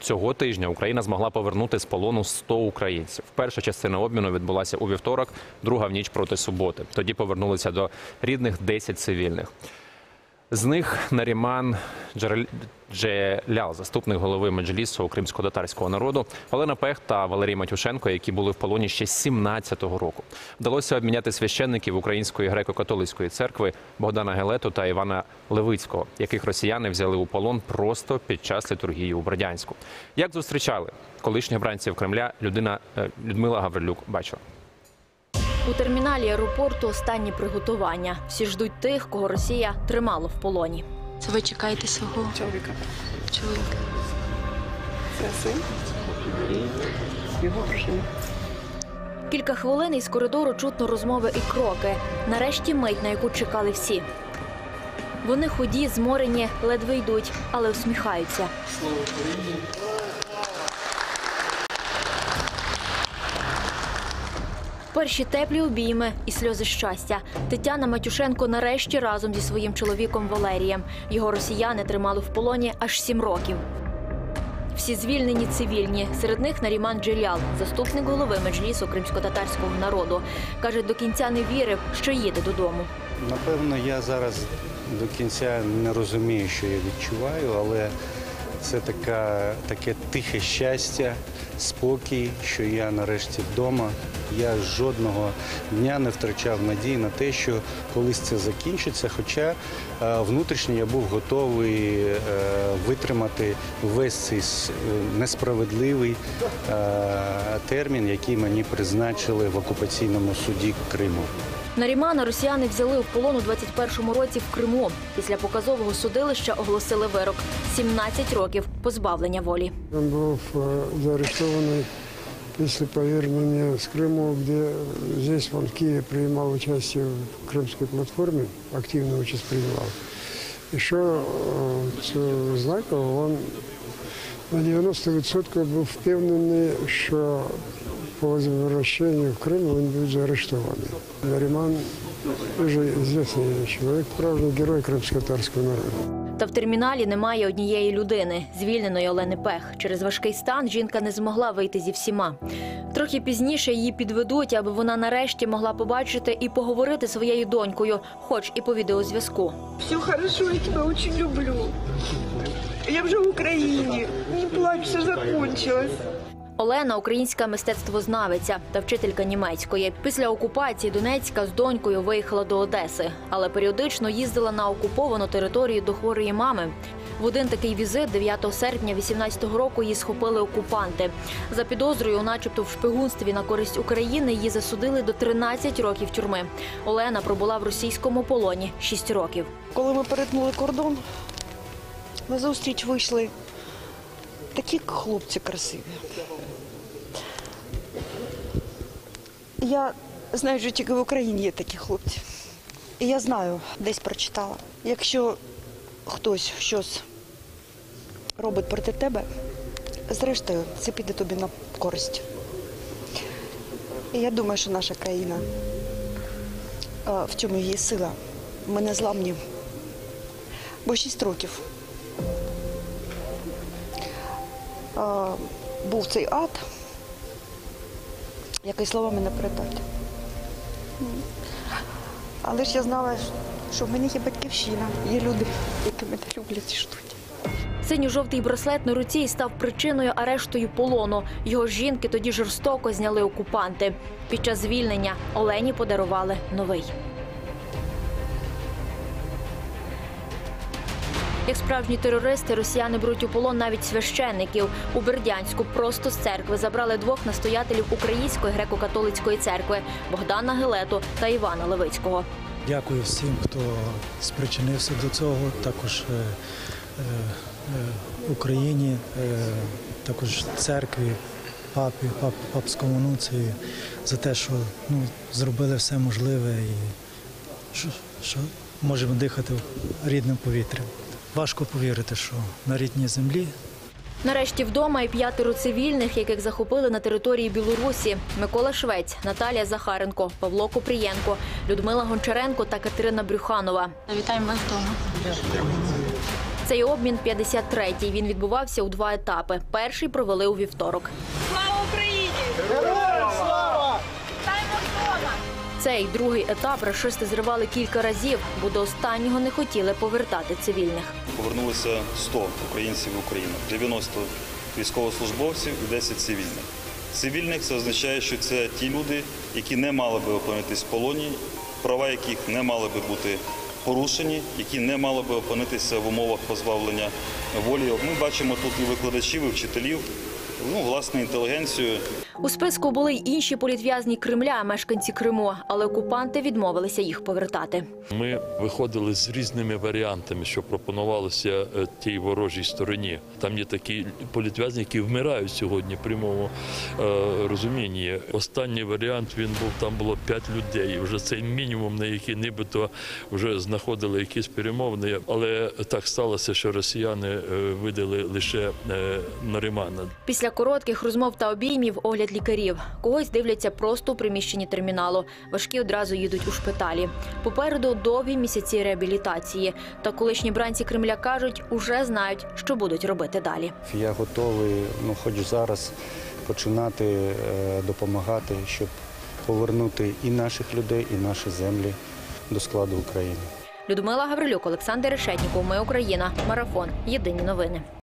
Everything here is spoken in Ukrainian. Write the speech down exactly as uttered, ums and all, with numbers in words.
Цього тижня Україна змогла повернути з полону сто українців. Перша частина обміну відбулася у вівторок, друга в ніч проти суботи. Тоді повернулися до рідних десять цивільних. З них Наріман Джелял, заступник голови Меджлісу кримсько-татарського народу, Олена Пех та Валерій Матюшенко, які були в полоні ще з сімнадцятого року. Вдалося обміняти священників Української греко-католицької церкви Богдана Гелету та Івана Левицького, яких росіяни взяли у полон просто під час літургії у Бердянську. Як зустрічали колишніх бранців Кремля, людина Людмила Гаврилюк бачила. У терміналі аеропорту останні приготування. Всі ждуть тих, кого Росія тримала в полоні. Це ви чекаєте свого чоловіка. чоловіка? Це син і його дружина. Кілька хвилин із коридору чутно розмови і кроки. Нарешті мить, на яку чекали всі. Вони худі, зморені, ледве йдуть, але усміхаються. Слава Україні! Перші теплі обійми і сльози щастя. Тетяна Матюшенко нарешті разом зі своїм чоловіком Валерієм. Його росіяни тримали в полоні аж сім років. Всі звільнені цивільні. Серед них Наріман Джелял, заступник голови Меджлісу кримсько-татарського народу. Каже, до кінця не вірив, що їде додому. Напевно, я зараз до кінця не розумію, що я відчуваю, але це така, таке тихе щастя, спокій, що я нарешті вдома. Я жодного дня не втрачав надії на те, що колись це закінчиться, хоча внутрішньо я був готовий витримати весь цей несправедливий термін, який мені призначили в окупаційному суді Криму. Нарімана росіяни взяли в полон у двадцять першому році в Криму. Після показового судилища оголосили вирок – сімнадцять років позбавлення волі. Він був заарештований після повернення з Криму, де здесь, в Києві, приймав участь в Кримській платформі, активну участь приймав. І що знаково, він на дев'яносто відсотків був впевнений, що по возвращению в Крым он будет заарештованный. Наріман дуже известный человек, правда, герой кримсько-татарського народу. Та в терміналі немає однієї людини – звільненої Олени Пех. Через важкий стан жінка не змогла вийти зі всіма. Трохи пізніше її підведуть, аби вона нарешті могла побачити і поговорити зі своєю донькою, хоч і по відеозв'язку. Все хорошо, я тебе дуже люблю. Я вже в Україні. Не плач, все закінчилось. Олена – українська мистецтвознавиця та вчителька німецької. Після окупації Донецька з донькою виїхала до Одеси, але періодично їздила на окуповану територію до хворої мами. В один такий візит дев'ятого серпня вісімнадцятого року її схопили окупанти. За підозрою, начебто в шпигунстві на користь України, її засудили до тринадцяти років тюрми. Олена пробула в російському полоні шість років. Коли ми перетнули кордон, на зустріч вийшли такі хлопці красиві. Я знаю, що тільки в Україні є такі хлопці. І я знаю, десь прочитала, якщо хтось щось робить проти тебе, зрештою, це піде тобі на користь. І я думаю, що наша країна, в цьому її сила, ми не зламні. Бо шість років був цей ад, який словами не передати. Але ж я знала, що в мене є батьківщина, є люди, які мене люблять і ждуть. Синьо-жовтий браслет на руці і став причиною арешту і полону. Його жінки тоді жорстоко зняли окупанти. Під час звільнення Олені подарували новий. Як справжні терористи, росіяни беруть у полон навіть священників. У Бердянську просто з церкви забрали двох настоятелів Української греко-католицької церкви – Богдана Гелету та Івана Левицького. Дякую всім, хто спричинився до цього, також е, е, Україні, е, також церкві, папі, пап, папському нунцію за те, що ну, зробили все можливе і що, що можемо дихати рідним повітрям. Важко повірити, що на рідній землі. Нарешті вдома і п'ятеро цивільних, яких захопили на території Білорусі. Микола Швець, Наталія Захаренко, Павло Купрієнко, Людмила Гончаренко та Катерина Брюханова. Вітаємо вас вдома. Цей обмін п'ятдесят третій. Він відбувався у два етапи. Перший провели у вівторок. Слава Україні! Цей другий етап рашисти зривали кілька разів, бо до останнього не хотіли повертати цивільних. Повернулося сто українців в Україну, дев'яносто військовослужбовців і десять цивільних. Цивільних – це означає, що це ті люди, які не мали би опинитись в полоні, права яких не мали би бути порушені, які не мали би опинитися в умовах позбавлення волі. Ми бачимо тут і викладачів, і вчителів, ну, власне, інтелігенцію. У списку були й інші політв'язні Кремля, мешканці Криму, але окупанти відмовилися їх повертати. Ми виходили з різними варіантами, що пропонувалося е, тій ворожій стороні. Там є такі політв'язні, які вмирають сьогодні в прямому е, розумінні. Останній варіант, він був, там було п'ять людей. Вже цей мінімум, на який нібито вже знаходили якісь перемовини. Але так сталося, що росіяни е, видали лише е, Нарімана. Після коротких розмов та обіймів огляд лікарів. Когось дивляться просто у приміщенні терміналу. Важкі одразу їдуть у шпиталі. Попереду довгі місяці реабілітації. Та колишні бранці Кремля кажуть, уже знають, що будуть робити далі. Я готовий, ну, хоч зараз починати е, допомагати, щоб повернути і наших людей, і наші землі до складу України. Людмила Гаврилюк, Олександр Решетніков. Ми Україна. Марафон. Єдині новини.